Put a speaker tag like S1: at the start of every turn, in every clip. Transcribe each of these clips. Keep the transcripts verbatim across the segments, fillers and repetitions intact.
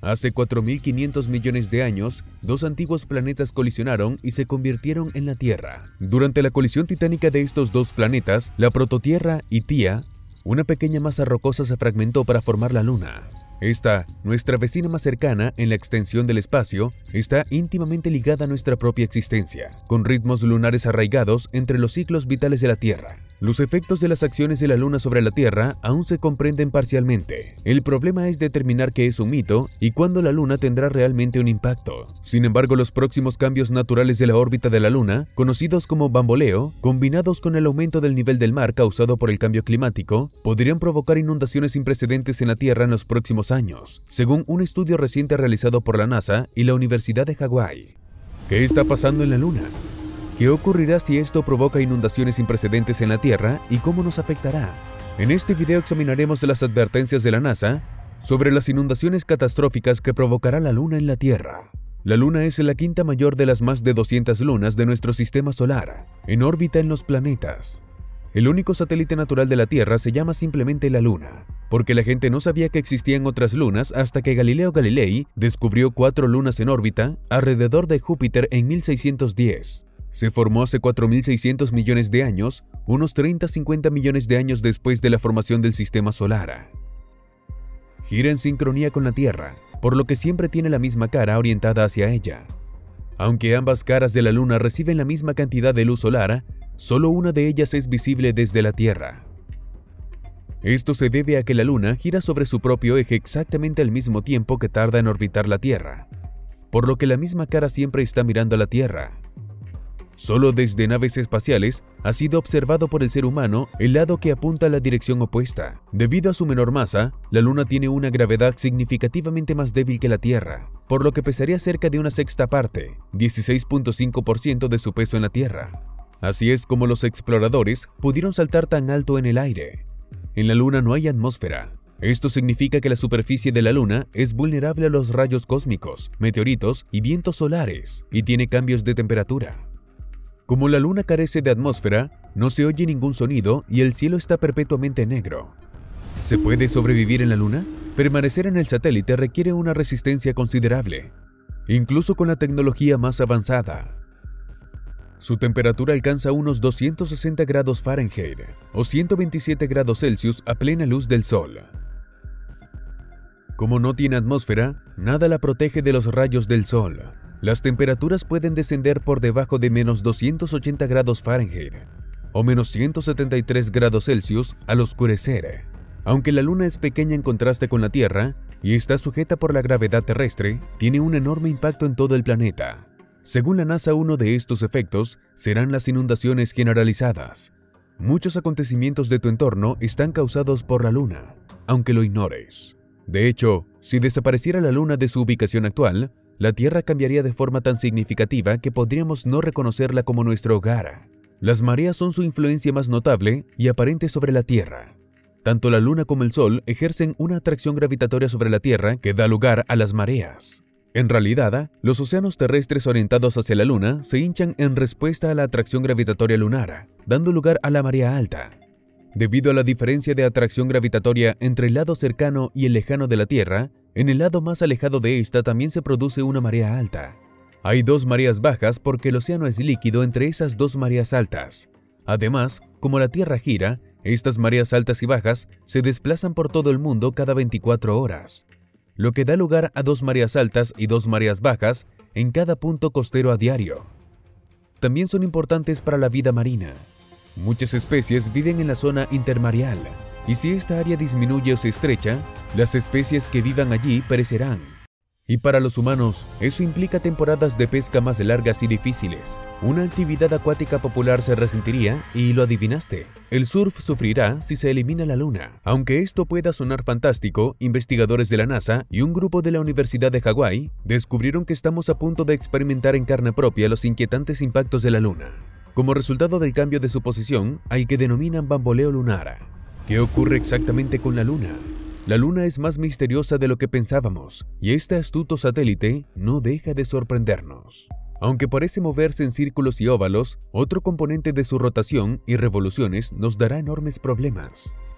S1: Hace cuatro mil quinientos millones de años, dos antiguos planetas colisionaron y se convirtieron en la Tierra. Durante la colisión titánica de estos dos planetas, la prototierra y Tía, una pequeña masa rocosa se fragmentó para formar la Luna. Esta, nuestra vecina más cercana en la extensión del espacio, está íntimamente ligada a nuestra propia existencia, con ritmos lunares arraigados entre los ciclos vitales de la Tierra. Los efectos de las acciones de la Luna sobre la Tierra aún se comprenden parcialmente. El problema es determinar qué es un mito y cuándo la Luna tendrá realmente un impacto. Sin embargo, los próximos cambios naturales de la órbita de la Luna, conocidos como bamboleo, combinados con el aumento del nivel del mar causado por el cambio climático, podrían provocar inundaciones sin precedentes en la Tierra en los próximos años, según un estudio reciente realizado por la NASA y la Universidad de Hawái. ¿Qué está pasando en la Luna? ¿Qué ocurrirá si esto provoca inundaciones sin precedentes en la Tierra y cómo nos afectará? En este video examinaremos las advertencias de la NASA sobre las inundaciones catastróficas que provocará la Luna en la Tierra. La Luna es la quinta mayor de las más de doscientas lunas de nuestro sistema solar, en órbita en los planetas. El único satélite natural de la Tierra se llama simplemente la Luna, porque la gente no sabía que existían otras lunas hasta que Galileo Galilei descubrió cuatro lunas en órbita alrededor de Júpiter en mil seiscientos diez. Se formó hace cuatro mil seiscientos millones de años, unos treinta a cincuenta millones de años después de la formación del sistema solar. Gira en sincronía con la Tierra, por lo que siempre tiene la misma cara orientada hacia ella. Aunque ambas caras de la Luna reciben la misma cantidad de luz solar, solo una de ellas es visible desde la Tierra. Esto se debe a que la Luna gira sobre su propio eje exactamente al mismo tiempo que tarda en orbitar la Tierra, por lo que la misma cara siempre está mirando a la Tierra. Solo desde naves espaciales ha sido observado por el ser humano el lado que apunta a la dirección opuesta. Debido a su menor masa, la Luna tiene una gravedad significativamente más débil que la Tierra, por lo que pesaría cerca de una sexta parte, dieciséis punto cinco por ciento de su peso en la Tierra. Así es como los exploradores pudieron saltar tan alto en el aire. En la Luna no hay atmósfera. Esto significa que la superficie de la Luna es vulnerable a los rayos cósmicos, meteoritos y vientos solares, y tiene cambios de temperatura. Como la Luna carece de atmósfera, no se oye ningún sonido y el cielo está perpetuamente negro. ¿Se puede sobrevivir en la Luna? Permanecer en el satélite requiere una resistencia considerable, incluso con la tecnología más avanzada. Su temperatura alcanza unos doscientos sesenta grados Fahrenheit o ciento veintisiete grados Celsius a plena luz del sol. Como no tiene atmósfera, nada la protege de los rayos del sol. Las temperaturas pueden descender por debajo de menos doscientos ochenta grados Fahrenheit o menos ciento setenta y tres grados Celsius al oscurecer. Aunque la Luna es pequeña en contraste con la Tierra y está sujeta por la gravedad terrestre, tiene un enorme impacto en todo el planeta. Según la NASA, uno de estos efectos serán las inundaciones generalizadas. Muchos acontecimientos de tu entorno están causados por la Luna, aunque lo ignores. De hecho, si desapareciera la Luna de su ubicación actual, la Tierra cambiaría de forma tan significativa que podríamos no reconocerla como nuestro hogar. Las mareas son su influencia más notable y aparente sobre la Tierra. Tanto la Luna como el Sol ejercen una atracción gravitatoria sobre la Tierra que da lugar a las mareas. En realidad, los océanos terrestres orientados hacia la Luna se hinchan en respuesta a la atracción gravitatoria lunar, dando lugar a la marea alta. Debido a la diferencia de atracción gravitatoria entre el lado cercano y el lejano de la Tierra, en el lado más alejado de esta también se produce una marea alta. Hay dos mareas bajas porque el océano es líquido entre esas dos mareas altas. Además, como la Tierra gira, estas mareas altas y bajas se desplazan por todo el mundo cada veinticuatro horas, lo que da lugar a dos mareas altas y dos mareas bajas en cada punto costero a diario. También son importantes para la vida marina. Muchas especies viven en la zona intermareal, y si esta área disminuye o se estrecha, las especies que vivan allí perecerán. Y para los humanos, eso implica temporadas de pesca más largas y difíciles. Una actividad acuática popular se resentiría, y lo adivinaste. El surf sufrirá si se elimina la Luna. Aunque esto pueda sonar fantástico, investigadores de la NASA y un grupo de la Universidad de Hawái descubrieron que estamos a punto de experimentar en carne propia los inquietantes impactos de la Luna, como resultado del cambio de su posición al que denominan bamboleo lunar. ¿Qué ocurre exactamente con la Luna? La Luna es más misteriosa de lo que pensábamos, y este astuto satélite no deja de sorprendernos. Aunque parece moverse en círculos y óvalos, otro componente de su rotación y revoluciones nos dará enormes problemas.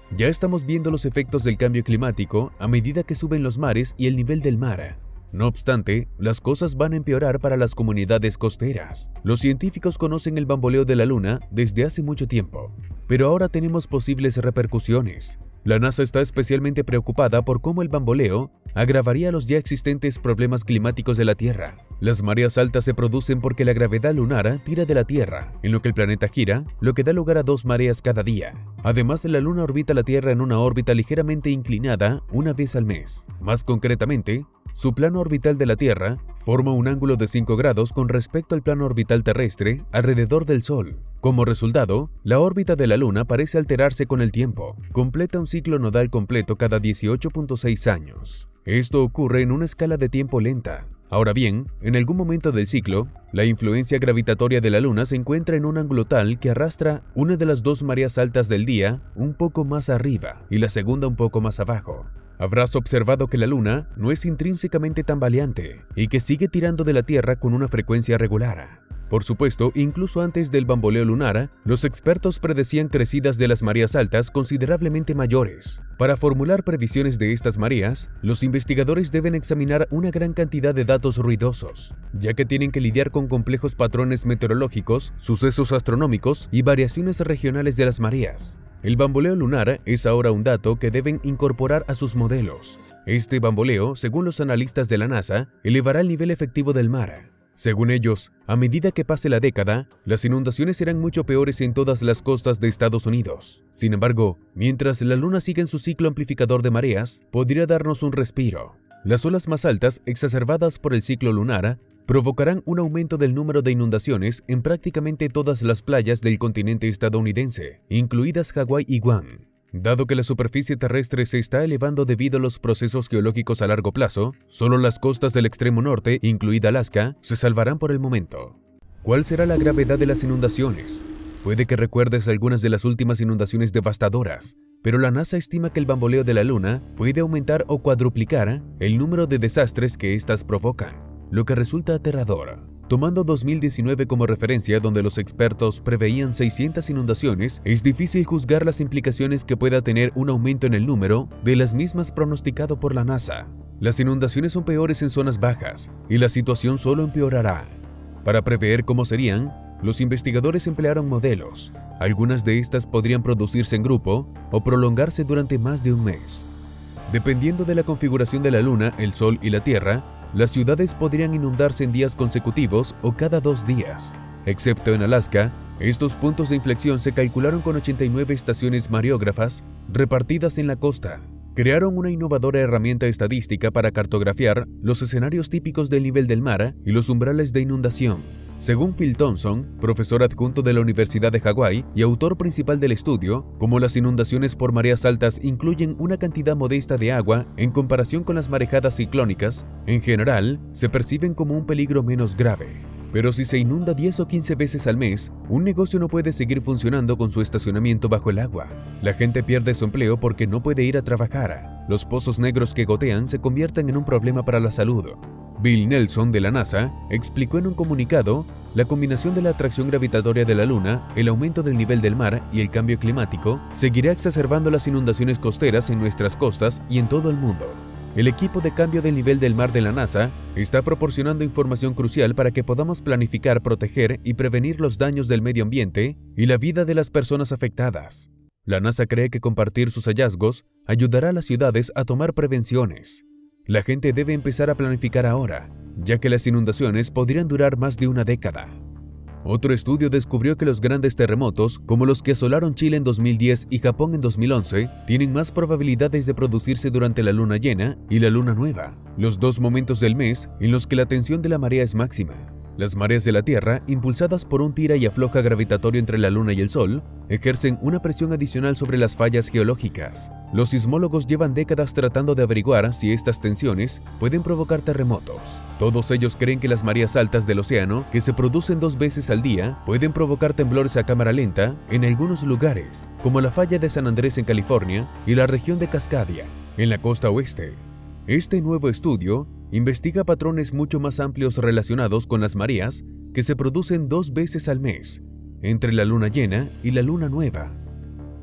S1: Ya estamos viendo los efectos del cambio climático a medida que suben los mares y el nivel del mar. No obstante, las cosas van a empeorar para las comunidades costeras. Los científicos conocen el bamboleo de la Luna desde hace mucho tiempo, pero ahora tenemos posibles repercusiones. La NASA está especialmente preocupada por cómo el bamboleo agravaría los ya existentes problemas climáticos de la Tierra. Las mareas altas se producen porque la gravedad lunar tira de la Tierra, en lo que el planeta gira, lo que da lugar a dos mareas cada día. Además, la Luna orbita la Tierra en una órbita ligeramente inclinada una vez al mes. Más concretamente, su plano orbital de la Tierra forma un ángulo de cinco grados con respecto al plano orbital terrestre alrededor del Sol. Como resultado, la órbita de la Luna parece alterarse con el tiempo. Completa un ciclo nodal completo cada dieciocho punto seis años. Esto ocurre en una escala de tiempo lenta. Ahora bien, en algún momento del ciclo, la influencia gravitatoria de la Luna se encuentra en un ángulo tal que arrastra una de las dos mareas altas del día un poco más arriba y la segunda un poco más abajo. Habrás observado que la Luna no es intrínsecamente tambaleante y que sigue tirando de la Tierra con una frecuencia regular. Por supuesto, incluso antes del bamboleo lunar, los expertos predecían crecidas de las mareas altas considerablemente mayores. Para formular previsiones de estas mareas, los investigadores deben examinar una gran cantidad de datos ruidosos, ya que tienen que lidiar con complejos patrones meteorológicos, sucesos astronómicos y variaciones regionales de las mareas. El bamboleo lunar es ahora un dato que deben incorporar a sus modelos. Este bamboleo, según los analistas de la NASA, elevará el nivel efectivo del mar. Según ellos, a medida que pase la década, las inundaciones serán mucho peores en todas las costas de Estados Unidos. Sin embargo, mientras la Luna siga en su ciclo amplificador de mareas, podría darnos un respiro. Las olas más altas, exacerbadas por el ciclo lunar, provocarán un aumento del número de inundaciones en prácticamente todas las playas del continente estadounidense, incluidas Hawái y Guam. Dado que la superficie terrestre se está elevando debido a los procesos geológicos a largo plazo, solo las costas del extremo norte, incluida Alaska, se salvarán por el momento. ¿Cuál será la gravedad de las inundaciones? Puede que recuerdes algunas de las últimas inundaciones devastadoras, pero la NASA estima que el bamboleo de la Luna puede aumentar o cuadruplicar el número de desastres que éstas provocan, lo que resulta aterrador. Tomando dos mil diecinueve como referencia, donde los expertos preveían seiscientas inundaciones, es difícil juzgar las implicaciones que pueda tener un aumento en el número de las mismas pronosticado por la NASA. Las inundaciones son peores en zonas bajas, y la situación solo empeorará. Para prever cómo serían, los investigadores emplearon modelos. Algunas de estas podrían producirse en grupo o prolongarse durante más de un mes. Dependiendo de la configuración de la Luna, el Sol y la Tierra, las ciudades podrían inundarse en días consecutivos o cada dos días. Excepto en Alaska, estos puntos de inflexión se calcularon con ochenta y nueve estaciones mareógrafas repartidas en la costa. Crearon una innovadora herramienta estadística para cartografiar los escenarios típicos del nivel del mar y los umbrales de inundación. Según Phil Thompson, profesor adjunto de la Universidad de Hawái y autor principal del estudio, como las inundaciones por mareas altas incluyen una cantidad modesta de agua en comparación con las marejadas ciclónicas, en general, se perciben como un peligro menos grave. Pero si se inunda diez o quince veces al mes, un negocio no puede seguir funcionando con su estacionamiento bajo el agua. La gente pierde su empleo porque no puede ir a trabajar. Los pozos negros que gotean se convierten en un problema para la salud. Bill Nelson, de la NASA, explicó en un comunicado, la combinación de la atracción gravitatoria de la Luna, el aumento del nivel del mar y el cambio climático seguirá exacerbando las inundaciones costeras en nuestras costas y en todo el mundo. El equipo de cambio del nivel del mar de la NASA está proporcionando información crucial para que podamos planificar, proteger y prevenir los daños del medio ambiente y la vida de las personas afectadas. La NASA cree que compartir sus hallazgos ayudará a las ciudades a tomar prevenciones. La gente debe empezar a planificar ahora, ya que las inundaciones podrían durar más de una década. Otro estudio descubrió que los grandes terremotos, como los que asolaron Chile en dos mil diez y Japón en dos mil once, tienen más probabilidades de producirse durante la luna llena y la luna nueva, los dos momentos del mes en los que la tensión de la marea es máxima. Las mareas de la Tierra, impulsadas por un tira y afloja gravitatorio entre la Luna y el Sol, ejercen una presión adicional sobre las fallas geológicas. Los sismólogos llevan décadas tratando de averiguar si estas tensiones pueden provocar terremotos. Todos ellos creen que las mareas altas del océano, que se producen dos veces al día, pueden provocar temblores a cámara lenta en algunos lugares, como la falla de San Andrés en California y la región de Cascadia, en la costa oeste. Este nuevo estudio investiga patrones mucho más amplios relacionados con las mareas que se producen dos veces al mes, entre la luna llena y la luna nueva.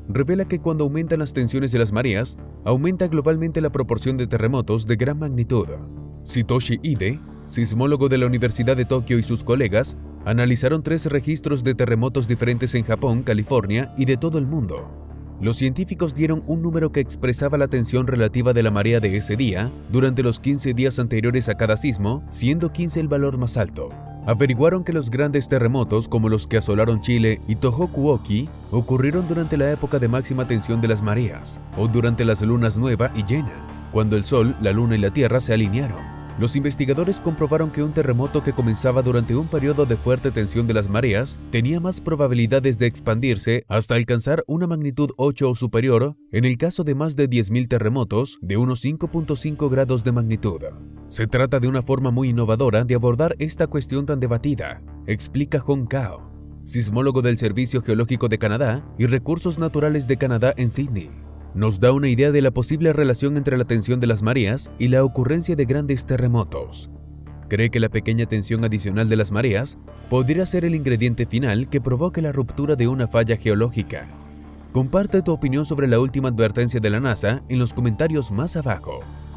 S1: revela que cuando aumentan las tensiones de las mareas, aumenta globalmente la proporción de terremotos de gran magnitud. Satoshi Ide, sismólogo de la Universidad de Tokio, y sus colegas analizaron tres registros de terremotos diferentes en Japón, California y de todo el mundo. Los científicos dieron un número que expresaba la tensión relativa de la marea de ese día durante los quince días anteriores a cada sismo, siendo quince el valor más alto. Averiguaron que los grandes terremotos, como los que asolaron Chile y Tohoku-Oki, ocurrieron durante la época de máxima tensión de las mareas, o durante las lunas nueva y llena, cuando el Sol, la Luna y la Tierra se alinearon. Los investigadores comprobaron que un terremoto que comenzaba durante un periodo de fuerte tensión de las mareas tenía más probabilidades de expandirse hasta alcanzar una magnitud ocho o superior en el caso de más de diez mil terremotos de unos cinco punto cinco grados de magnitud. Se trata de una forma muy innovadora de abordar esta cuestión tan debatida, explica Hong Kao, sismólogo del Servicio Geológico de Canadá y Recursos Naturales de Canadá en Sydney. Nos da una idea de la posible relación entre la tensión de las mareas y la ocurrencia de grandes terremotos. Cree que la pequeña tensión adicional de las mareas podría ser el ingrediente final que provoque la ruptura de una falla geológica. Comparte tu opinión sobre la última advertencia de la NASA en los comentarios más abajo.